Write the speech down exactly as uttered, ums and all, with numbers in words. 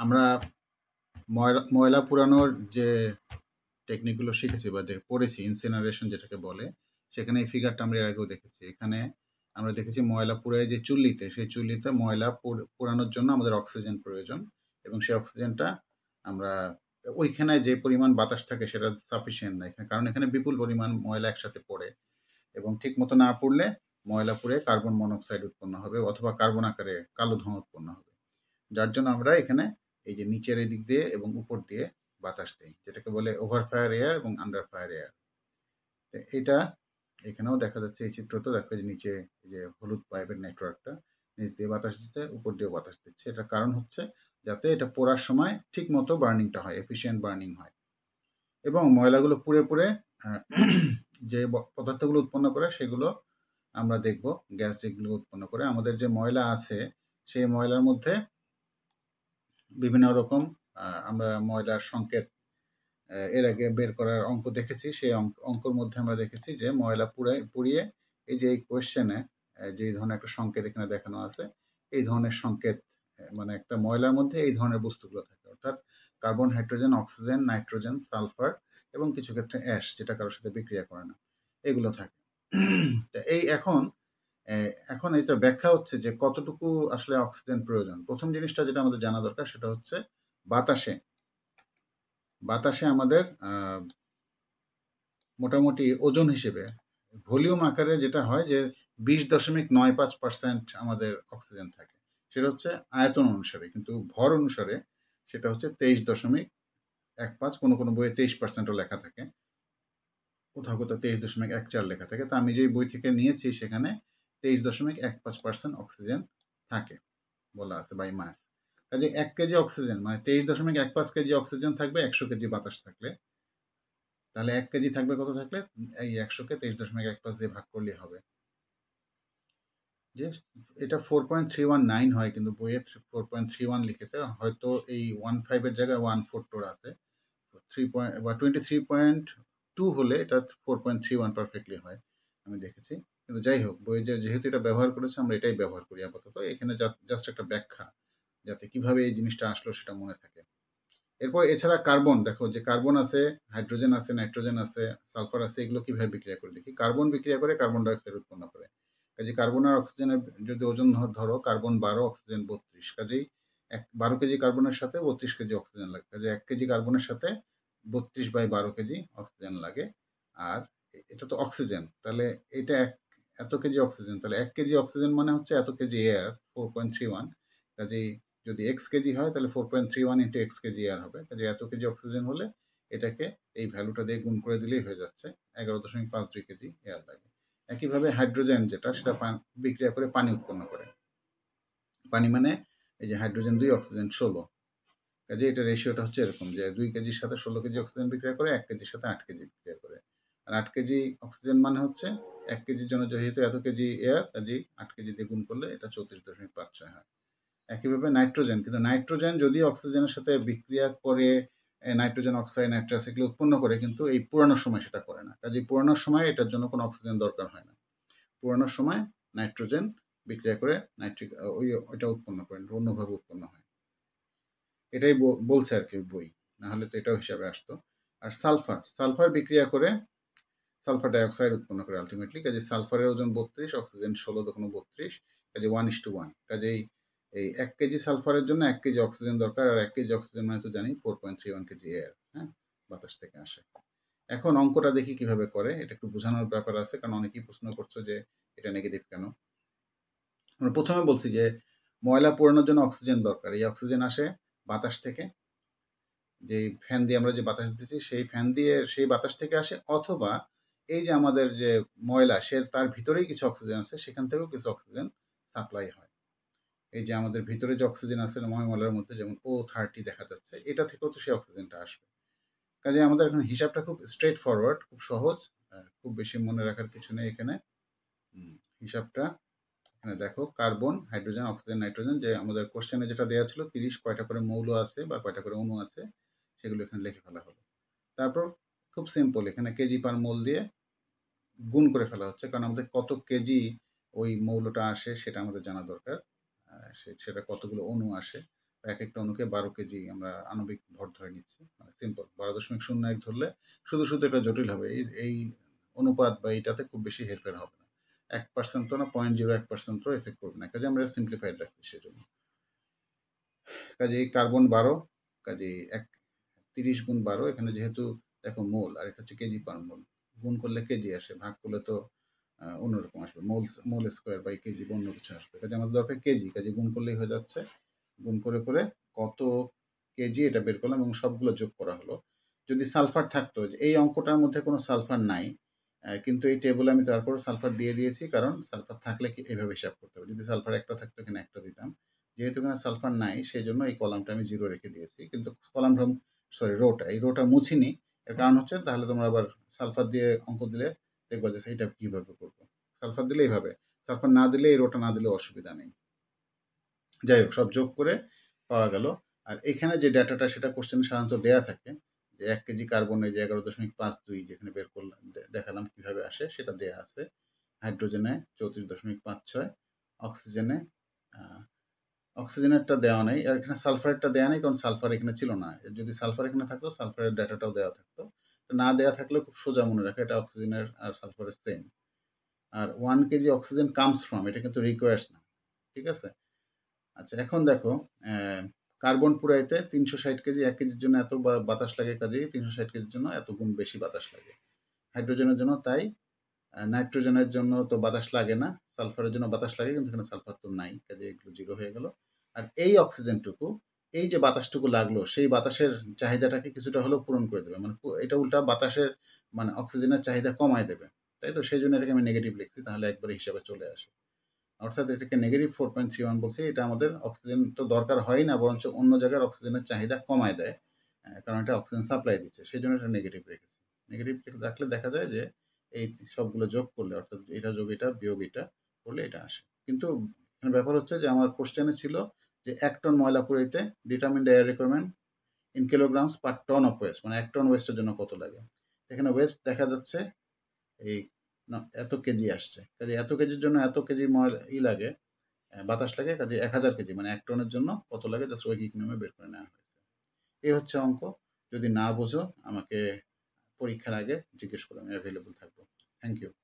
আমরা ময়লা ময়লা পুরানোর যে টেকনিকগুলো শিখেছি বা দে- পড়েছি, ইনসিনারেশন যেটাকে বলে, সেখানে এই ফিগারটা আমরা এর আগেও দেখেছি। এখানে আমরা দেখেছি ময়লা পুড়ায় যে চুল্লিতে, সেই চুল্লিতে ময়লা পুড়- পোড়ানোর জন্য আমাদের অক্সিজেন প্রয়োজন, এবং সেই অক্সিজেনটা আমরা ওইখানে যে পরিমাণ বাতাস থাকে সেটা সাফিসিয়েন্ট না এখানে, কারণ এখানে বিপুল পরিমাণ ময়লা একসাথে পড়ে, এবং ঠিক মতো না পড়লে ময়লা পুড়ে কার্বন মনোক্সাইড উৎপন্ন হবে অথবা কার্বন আকারে কালো ধোঁয়া উৎপন্ন হবে, যার জন্য আমরা এখানে এই যে নিচের এই দিক দিয়ে এবং উপর দিয়ে বাতাস দিই, যেটাকে বলে ওভার ফায়ার এয়ার এবং আন্ডার ফায়ার এয়ার। এটা এখানেও দেখা যাচ্ছে, এই চিত্রতে দেখো যে নিচে এই যে হলুদ পাইপের নেটওয়ার্কটা, নিচ দিয়ে বাতাস দিচ্ছে, উপর দিয়ে বাতাস দিচ্ছে। এটার কারণ হচ্ছে যাতে এটা পোড়ার সময় ঠিক মতো বার্নিংটা হয়, এফিসিয়েন্ট বার্নিং হয়, এবং ময়লাগুলো পুড়ে পুড়ে আহ, যে ব- পদার্থগুলো উৎপন্ন করে সেগুলো আমরা দেখব। গ্যাস যেগুলো উৎপন্ন করে, আমাদের যে ময়লা আছে সেই ময়লার মধ্যে বিভিন্ন রকম আহ, আমরা ময়লার সংকেত আহ, এর আগে বের করার অঙ্ক দেখেছি। সেই অঙ্ক অঙ্কর মধ্যে আমরা দেখেছি যে ময়লা পুড়ে পুড়িয়ে এই যে এই কোয়েশ্চেনে যে ধরনের একটা সংকেত এখানে দেখানো আছে, এই ধরনের সংকেত আহ, মানে একটা ময়লার মধ্যে এই ধরনের বস্তুগুলো থাকে, অর্থাৎ carbon, hydrogen, oxygen, nitrogen, sulphur এবং কিছু ক্ষেত্রে অ্যাশ, যেটা কারোর সাথে বিক্রিয়া করে না, এগুলো থাকে। তা এই এখন আহ, এখন এটা ব্যাখ্যা হচ্ছে যে কতটুকু আসলে অক্সিজেন প্রয়োজন। প্রথম জিনিসটা যেটা আমাদের জানা দরকার সেটা হচ্ছে বাতাসে বাতাসে আমাদের আহ, মোটামুটি ওজন হিসেবে ভলিউম আকারে যেটা হয় যে বিশ দশমিক নয় পাঁচ পার্সেন্ট আমাদের অক্সিজেন থাকে, সেটা হচ্ছে আয়তন অনুসারে, কিন্তু ভর অনুসারে সেটা হচ্ছে তেইশ দশমিক এক পাঁচ, কোনো কোনো বইয়ে তেইশ পার্সেন্টও লেখা থাকে, কোথাও কোথাও তেইশ দশমিক এক চার লেখা থাকে। তা আমি যে বই থেকে নিয়েছি সেখানে তেইশ দশমিক এক পাঁচ পার্সেন্ট অক্সিজেন থাকে বলা আছে বাই মাস। কাজে এক কেজি অক্সিজেন মানে তেইশ দশমিক এক পাঁচ কেজি অক্সিজেন থাকবে একশো কেজি বাতাস থাকলে। তাহলে এক কেজি থাকবে কত থাকলে, এই একশোকে তেইশ দশমিক এক পাঁচ দিয়ে ভাগ করলেই হবে। যে এটা four point three one nine হয়, কিন্তু বইয়ে ফোর পয়েন্ট থ্রি ওয়ান লিখেছে, হয়তো এই ওয়ান ফাইভের জায়গায় ওয়ান ফোর টোর আছে। থ্রি পয়েন্ট বা টোয়েন্টি থ্রি পয়েন্ট টু হলে এটা four point three one perfectly হয়, আমি দেখেছি। কিন্তু যাই হোক, বইয়ে যে যেহেতু এটা ব্যবহার করেছে আমরা এটাই ব্যবহার করি আপাতত। এখানে জাস্ট একটা ব্যাখ্যা, যাতে কিভাবে এই জিনিসটা আসলো সেটা মনে থাকে। এরপর এছাড়া কার্বন, দেখো যে কার্বন আছে, হাইড্রোজেন আছে, নাইট্রোজেন আছে, সালফার আছে, এগুলো কিভাবে বিক্রিয়া করে দেখি। কার্বন বিক্রিয়া করে কার্বন ডাইঅক্সাইড উৎপন্ন করে। কাজে কার্বন আর অক্সিজেনের যদি ওজন ধ- ধরো, কার্বন বারো, অক্সিজেন বত্রিশ, কাজেই এক বারো কেজি কার্বনের সাথে বত্রিশ কেজি অক্সিজেন লাগে। কাজে এক কেজি কার্বনের সাথে বত্রিশ বাই বারো কেজি অক্সিজেন লাগে। আর এ- এটা তো অক্সিজেন, তাহলে এটা এক এত কেজি অক্সিজেন, তাহলে এক কেজি অক্সিজেন মানে হচ্ছে এত kg air, four point three one. কাজেই যদি এক্স কেজি হয় তাহলে four point three one into X kg air হবে। কাজে এত কেজি অক্সিজেন হলে এটাকে এই ভ্যালুটা দিয়ে গুণ করে দিলেই হয়ে যাচ্ছে, এগারো দশমিক পাঁচ দুই কেজি এয়ার লাগে। একইভাবে হাইড্রোজেন যেটা, সেটা পান- বিক্রিয়া করে পানি উৎপন্ন করে। পানি মানে এই যে হাইড্রোজেন দুই, অক্সিজেন ষোলো। কাজে এটা রেশিওটা হচ্ছে এরকম যে দুই কেজির সাথে ষোলো কেজি অক্সিজেন বিক্রিয়া করে, এক কেজির সাথে আট কেজি বিক্রিয়া করে। আর আট কেজি অক্সিজেন মানে হচ্ছে এক কেজির জন্য যেহেতু এত কেজি এয়ার, কাজেই আট কেজি দিয়ে গুণ করলে এটা চৌত্রিশ দশমিক পাঁচ ছয় হয়। একইভাবে নাইট্রোজেন, কিন্তু নাইট্রোজেন যদি অক্সিজেনের সাথে বিক্রিয়া করে এ, নাইট্রোজেন অক্সাইড, নাইট্রাস এগুলো উৎপন্ন করে, কিন্তু এই পুরানোর সময় সেটা করে না। কাজে পুরানোর সময় এটার জন্য কোনো অক্সিজেন দরকার হয় না। পুরানোর সময় নাইট্রোজেন বিক্রিয়া করে নাইট্রিক ওই ওইটা উৎপন্ন করে, অন্যভাবে উৎপন্ন হয়। এটাই ব- বলছে আর কি বই, না হলে তো এটাও হিসাবে আসতো। আর সালফার সালফার বিক্রিয়া করে সালফার ডাইঅক্সাইড উৎপন্ন করে আলটিমেটলি। কাজে সালফারের ওজন বত্রিশ, অক্সিজেন ষোলো দশমিক বত্রিশ, কাজে ওয়ান ইস টু ওয়ান। কাজেই এই এক কেজি সালফারের জন্য এক কেজি অক্সিজেন দরকার, আর এক কেজি অক্সিজেন মানে তো জানি four point three one kg air, হ্যাঁ, বাতাস থেকে আসে। এখন অঙ্কটা দেখি কিভাবে করে, এটা একটু বোঝানোর ব্যাপার আছে, কারণ অনেকেই প্রশ্ন করছো যে এটা নেগেটিভ কেন। আমরা প্রথমে বলছি যে ময়লা পোড়ানোর জন্য অক্সিজেন দরকার, এই অক্সিজেন আসে বাতাস থেকে, যে ফ্যান দিয়ে আমরা যে বাতাস দিচ্ছি সেই ফ্যান দিয়ে সেই বাতাস থেকে আসে, অথবা এই যে আমাদের যে ময়লা, সে তার ভিতরেই কিছু অক্সিজেন আছে, সেখান থেকেও কিছু অক্সিজেন সাপ্লাই হয়। এই যে আমাদের ভিতরে যে অক্সিজেন আছে ময় ময়লার মধ্যে, যেমন ও থার্টি দেখা যাচ্ছে, এটা থেকেও তো সেই অক্সিজেনটা আসবে। কাজে আমাদের এখন হিসাবটা খুব স্ট্রেট ফরওয়ার্ড, খুব সহজ, আহ, খুব বেশি মনে রাখার কিছু নেই এখানে। হুম, হিসাবটা এখানে দেখো, কার্বন, হাইড্রোজেন, অক্সিজেন, নাইট্রোজেন, যে আমাদের কোশ্চেনে যেটা দেওয়া ছিল তিরিশ কয়টা করে মৌল আছে বা কয়টা করে অণু আছে, সেগুলো এখানে লিখে ফেলা হলো। তারপর খুব সিম্পল, এখানে কেজি পার মোল দিয়ে গুণ করে ফেলা হচ্ছে, কারণ আমাদের কত কেজি ওই মৌলটা আসে সেটা আমাদের জানা দরকার। আহ, সে- সেটা কতগুলো অণু আসে, এক একটা অণুকে বারো কেজি আমরা আণবিক ভর ধরে নিচ্ছি। মানে সিম্পল বারো দশমিক শূন্য এক ধরলে শুধু, শুধু এটা জটিল হবে। এই এই অনুপাত বা এইটাতে খুব বেশি হেরফের হবে না। এক পার্সেন্ট তো না পয়েন্ট জিরো এক পার্সেন্ট ও এফেক্ট করবে না। কাজে আমরা সিম্পলিফাইড রাখছি সেজন্য। কাজেই কার্বন বারো, কাজেই এক তিরিশ গুণ বারো, এখানে যেহেতু দেখো মোল আর এটা হচ্ছে কেজি পার মোল, গুণ করলে কেজি আসে, ভাগ করলে তো আহ, অন্যরকম আসবে, mole mole square by kg বা অন্য কিছু আসবে। কাজে আমাদের দরকার কেজি, কাজে গুণ করলেই হয়ে যাচ্ছে। গুণ করে করে কত কেজি এটা বের করলাম এবং সবগুলো যোগ করা হলো। যদি সালফার থাকতো, যে এই অঙ্কটার মধ্যে কোনো সালফার নাই, আহ, কিন্তু এই টেবিলে আমি তারপর সালফার দিয়ে দিয়েছি, কারণ সালফার থাকলে কি এভাবে হিসাব করতে হবে। যদি সালফার একটা থাকতো এখানে একটা দিতাম, যেহেতু এখানে সালফার নাই সেই জন্য এই কলামটা আমি জিরো রেখে দিয়েছি। কিন্তু কলামটা, সরি রোটা, এই রোটা মুছিনি। এর কারণ হচ্ছে তাহলে তোমরা আবার সালফার দিয়ে অঙ্ক দিলে দেখবো যে এটা কিভাবে করবো। সালফার দিলে এইভাবে, সালফার না দিলে এই রোটা না দিলে অসুবিধা নেই। যাই হোক, সব যোগ করে পাওয়া গেল। আর এখানে যে ডাটাটা সেটা কোশ্চেনে সাধারণত দেয়া থাকে, যে এক কেজি কার্বনে যে এগারো দশমিক পাঁচ দুই যেখানে বের করলাম, দে- দেখালাম কিভাবে আসে, সেটা দেয়া আছে। হাইড্রোজেনে চৌত্রিশ দশমিক পাঁচ ছয়, অক্সিজেনে আহ, অক্সিজেনেরটা দেওয়া নেই, আর এখানে সালফারেরটা দেওয়া নেই, কারণ সালফার এখানে ছিল না। যদি সালফার এখানে থাকতো সালফারের ডাটাটাও দেওয়া থাকতো। না দেওয়া থাকলেও খুব সোজা মনে রাখে, এটা অক্সিজেনের আর সালফারের সেম। আর one kg oxygen comes from, এটা কিন্তু রিকোয়ার্স না। ঠিক আছে। আচ্ছা, এখন দেখো, আহ, কার্বন পুরাইতে তিনশো ষাট কেজি, এক কেজির জন্য এত বা- বাতাস লাগে, কাজেই তিনশো ষাট কেজির জন্য এত গুণ বেশি বাতাস লাগে। হাইড্রোজেনের জন্য তাই। আহ, নাইট্রোজেনের জন্য তো বাতাস লাগে না, সালফারের জন্য বাতাস লাগে, কিন্তু এখানে সালফার তো নাই, কাজে এগুলো জিরো হয়ে গেল। আর এই অক্সিজেনটুকু, এই যে বাতাসটুকু লাগলো, সেই বাতাসের চাহিদাটাকে কিছুটা হলেও পূরণ করে দেবে, মানে পু- এটা উল্টা বাতাসের, মানে অক্সিজেনের চাহিদা কমায় দেবে। তাই তো, সেই জন্য এটাকে আমি নেগেটিভ লিখছি, তাহলে একবারে হিসাবে চলে আসে। অর্থাৎ এটাকে negative four point three one বলছি। এটা আমাদের অক্সিজেন তো দরকার হয় না, বরঞ্চ অন্য জায়গার অক্সিজেনের চাহিদা কমায় দেয়, আহ, কারণ এটা অক্সিজেন সাপ্লাই দিচ্ছে, সেই জন্য এটা নেগেটিভ রেখেছি। নেগেটিভ রাখলে দেখা যায় যে এই সবগুলো যোগ করলে, অর্থাৎ এটা যোগ এটা বিয়োগ এটা করলে এটা আসে। কিন্তু এখানে ব্যাপার হচ্ছে যে আমার কোশ্চেনে ছিল যে এক টন ময়লা পুরাইতে determine the air requirement in kilograms per ton of waste, মানে এক টন ওয়েস্টের জন্য কত লাগে। এখানে ওয়েস্ট দেখা যাচ্ছে এই না, এত কেজি আসছে, কাজে এত কেজির জন্য এত কেজি ময়লা ই লাগে, আহ, বাতাস লাগে, কাজে এক হাজার কেজি, মানে এক টনের জন্য কত লাগে, জাস্ট ঐকিক নিয়মে বের করে নেওয়া হয়েছে। এই হচ্ছে অঙ্ক। যদি না বোঝো আমাকে পরীক্ষার আগে জিজ্ঞেস করো, আমি অ্যাভেলেবল থাকবো। Thank you.